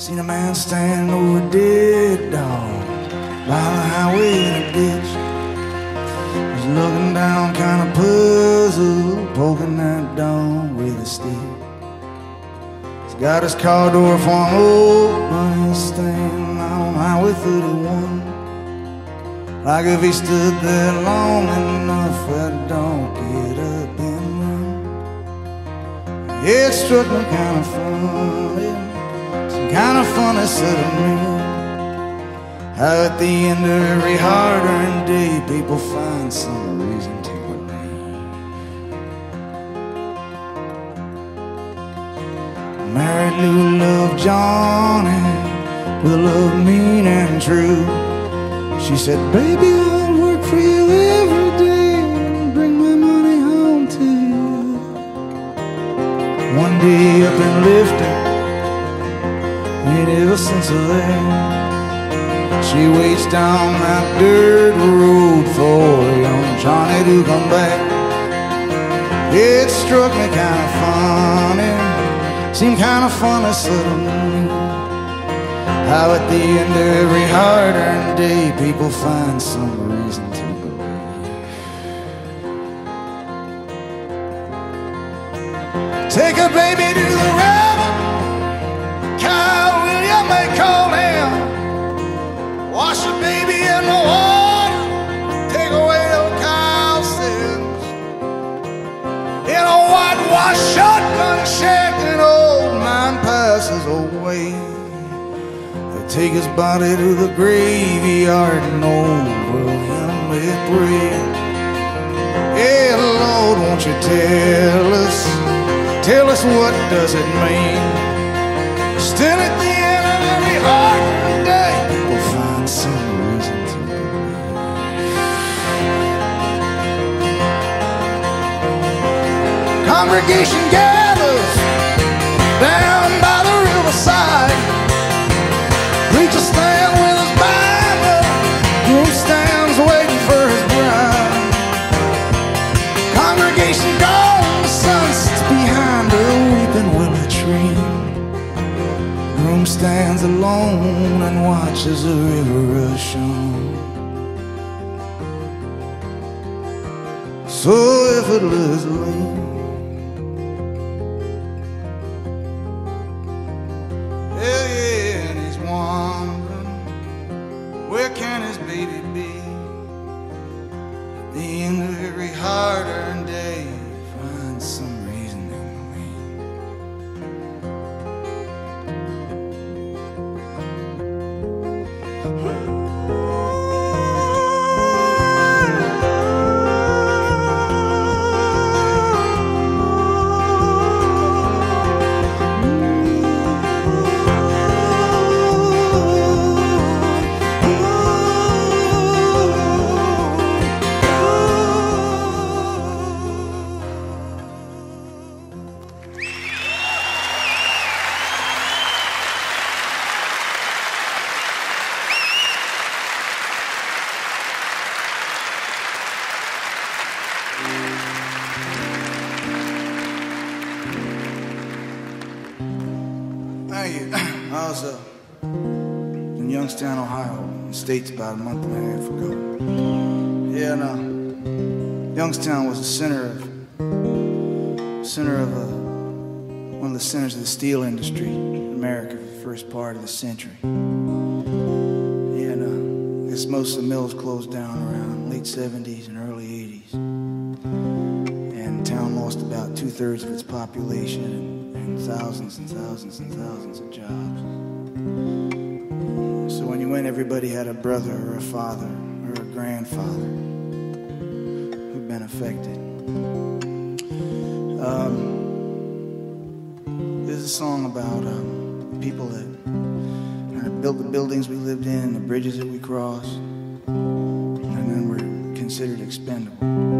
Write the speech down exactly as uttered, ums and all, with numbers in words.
Seen a man stand over a dead dog by the highway in a ditch. Was looking down, kind of puzzled, poking that dog with a stick. He's got his car door flung open, he's standing on Highway thirty-one. Like if he stood there long enough, that dog get up and run. It struck me kind of funny, some kind of funny set of men. How at the end of every hard-earned day, people find some reason to believe. Married Lou loved Johnny with a love mean and true. She said, baby, I'll work for you every day and bring my money home to you. One day up in Lifton, ain't ever since of that, she waits down that dirt road for young Johnny to come back. It struck me kind of funny, seemed kind of funny suddenly, how at the end of every hard-earned day, people find some reason to believe. Take a baby to the river, Kyle, will you make call him? Wash a baby in the water, take away those Kyle sins. In a whitewash shotgun shack, an old man passes away. Take his body to the graveyard and over him we pray. Hey Lord, won't you tell us, tell us what does it mean? Still at the end of every hard day, people find some reason to believe. Congregation gathers down by the riverside. Preacher stand with his Bible, groom stands waiting for his bride. Congregation gone, the sun sits behind a weeping willow tree. Groom stands alone and watches the river rush on. So if it lives late, where can his baby be? At the end of every hard-earned day, find some reason to I was uh, in Youngstown, Ohio, in the States about a month and a half ago. Yeah, and uh, Youngstown was the center of, center of uh, one of the centers of the steel industry in America for the first part of the century. Yeah, and uh, I guess most of the mills closed down around late seventies and early eighties. And town lost about two-thirds of its population and, and thousands and thousands and thousands of jobs. So when you went, everybody had a brother or a father or a grandfather who'd been affected. Um, there's a song about um, people that kind of built the buildings we lived in, the bridges that we crossed, and then were considered expendable.